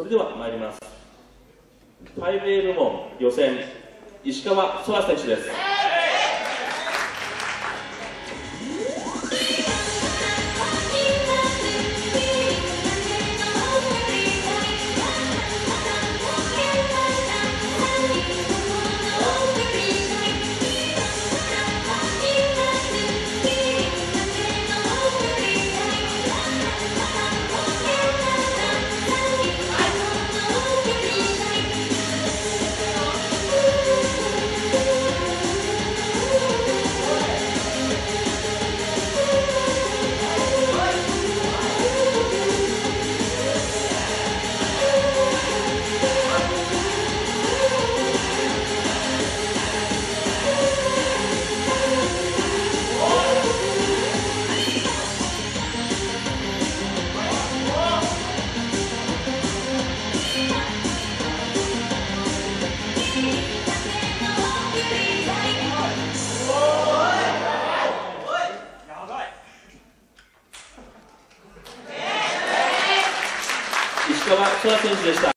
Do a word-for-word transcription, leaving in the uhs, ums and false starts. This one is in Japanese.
それでは参ります。ファイブエー 部門予選、石川そら選手です。石川そら選手でした。